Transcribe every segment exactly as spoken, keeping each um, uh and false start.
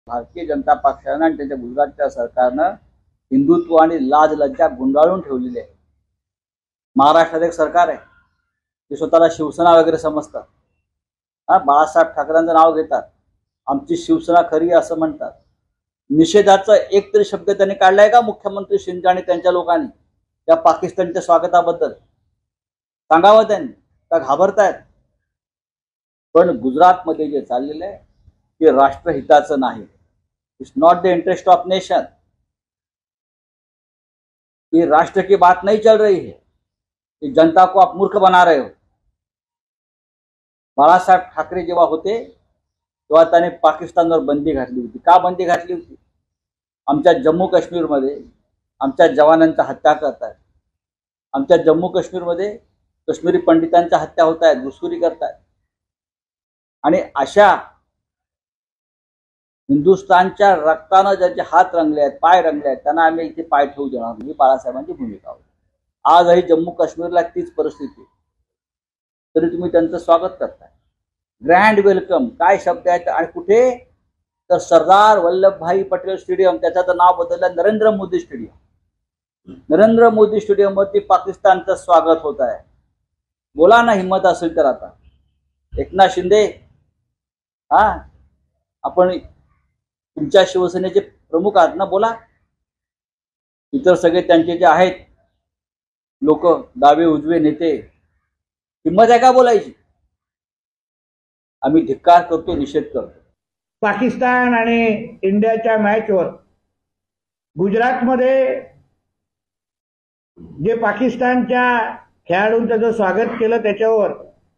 भारतीय जनता पक्षानं आणि त्याच्या गुजरातच्या सरकारनं हिंदुत्व आणि लाज लज्जा गुंडाळून ठेवलेली आहे। महाराष्ट्रात एक सरकार आहे ते स्वतःला शिवसेना वगैरे समजतात, हा बाळासाहेब ठाकरेंचं नाव घेतात, आमची शिवसेना खरी असं म्हणतात। निषेधाचा एक तरी शब्द त्यांनी काढलाय का मुख्यमंत्री शिंदे आणि त्यांच्या लोकांनी त्या पाकिस्तानच्या स्वागताबद्दल? सांगावं त्यांनी का घाबरतायत? पण गुजरातमध्ये जे चाललेलं आहे ते राष्ट्रहिताचं नाही। It's not the interest of nation. ये राष्ट्र की बात नहीं चल रही है, ये जनता को आप मूर्ख बना रहे हो। बाळासाहेब ठाकरे जेव्हा होते तेव्हा त्याने पाकिस्तानवर बंदी घातली होती। का बंदी घातली होती? आमच्या जम्मू काश्मीरमध्ये आमच्या जवानांच्या हत्या करतायत, आमच्या जम्मू काश्मीरमध्ये काश्मीरी पंडितांच्या हत्या होत आहेत, घुसखोरी करतायत। आणि अशा हिंदुस्थानच्या रक्तानं ज्यांचे हात रंगले आहेत, पाय रंगले आहेत, त्यांना आम्ही इथे पाय ठेवू देणार नाही, बाळासाहेबांची भूमिका होती। आजही जम्मू काश्मीरला तीच परिस्थिती, तरी तुम्ही त्यांचं स्वागत करताय। ग्रँड वेलकम काय शब्द आहेत? आणि कुठे तर सरदार वल्लभभाई पटेल स्टेडियम, त्याचं नाव बदललं नरेंद्र मोदी स्टेडियम। नरेंद्र मोदी स्टेडियम वरती पाकिस्तानचं स्वागत होत आहे। बोला ना, हिम्मत असेल तर। आता एकनाथ शिंदे, हा आपण तुमच्या शिवसेनेचे प्रमुख आहात ना, बोला। इतर सगळे त्यांचे जे आहेत लोक, डावे उजवे नेते, हिम्मत आहे का बोलायची? आम्ही धिक्कार करतो, निषेध करतो। पाकिस्तान आणि इंडियाच्या मॅचवर गुजरातमध्ये जे पाकिस्तानच्या खेळाडूंचं जो स्वागत केलं त्याच्यावर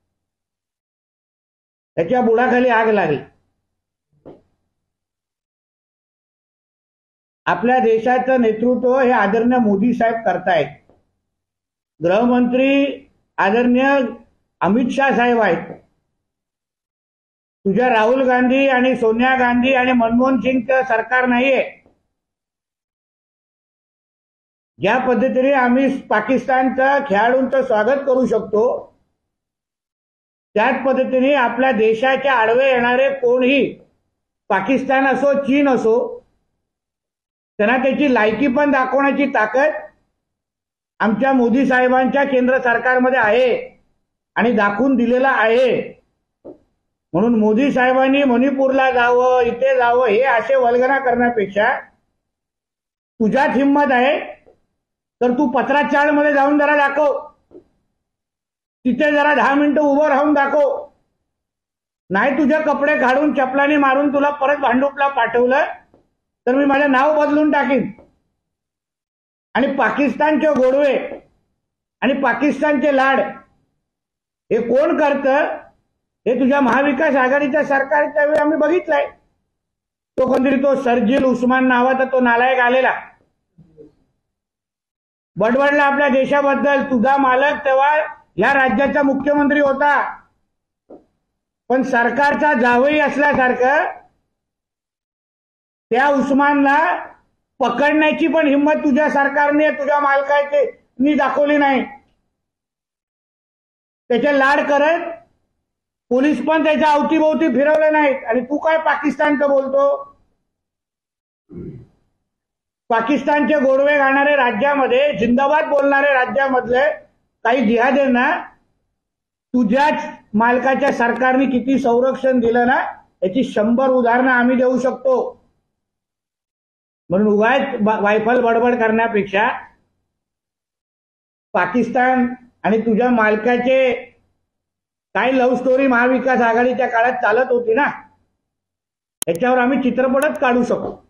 त्याच्या बुडाखाली आग लागली। आपल्या देशाचं नेतृत्व हे आदरणीय मोदी साहेब करतायत। गृहमंत्री आदरणीय अमित शाह साहेब आहेत। तुझ्या राहुल गांधी आणि सोनिया गांधी आणि मनमोहन सिंगचं सरकार नाहीये। ज्या पद्धतीने आम्ही पाकिस्तानचं खेळाडूंचं स्वागत करू शकतो त्याच पद्धतीने आपल्या देशाच्या आडवे येणारे कोणीही, पाकिस्तान असो चीन असो, त्यांना त्याची लायकी पण दाखवण्याची ताकद आमच्या मोदी साहेबांच्या केंद्र सरकारमध्ये आहे आणि दाखवून दिलेला आहे। म्हणून मोदी साहेबांनी मणिपूरला जावं, इथे जावं, हे असे वल्गना करण्यापेक्षा तुझ्यात हिम्मत आहे तर तू पत्राचारमध्ये जाऊन जरा दाखव, तिथे जरा दहा मिनिटं उभं राहून दाखव। नाही तुझे कपडे काढून चपलाने मारून तुला परत भांडुपला पाठवलं तर मी माझं नाव बदलून टाकीन। आणि पाकिस्तानचे गोडवे आणि पाकिस्तानचे लाड हे कोण करतं हे तुझ्या महाविकास आघाडीच्या सरकारच्या वेळी आम्ही बघितलंय। तो कोणतरी तो सर्जिल उस्मान नावाचा तो नालायक आलेला बडबडला आपल्या देशाबद्दल। तुझा मालक तेव्हा या राज्याचा मुख्यमंत्री होता, पण सरकारचा जावई असल्यासारखं त्या उस्मानला पकडण्याची पण हिम्मत तुझ्या सरकारने, तुझ्या मालकाने दाखवली नाही। त्याचे लाड करत पोलीस पण त्याच्या अवतीभोवती फिरवले नाहीत। आणि तू काय पाकिस्तानचं बोलतो? पाकिस्तानचे गोडवे गाणारे राज्यामध्ये, जिंदाबाद बोलणारे राज्यामधले काही जिहाद्यांना तुझ्याच मालकाच्या सरकारने किती संरक्षण दिलं ना, याची शंभर उदाहरणं आम्ही देऊ शकतो। म्हणून उगाच वायफल बडबड करण्यापेक्षा पाकिस्तान आणि तुझ्या मालकाचे काय लव्ह स्टोरी महाविकास आघाडीच्या काळात चालत होती ना, याच्यावर आम्ही चित्रपटच काढू शकतो।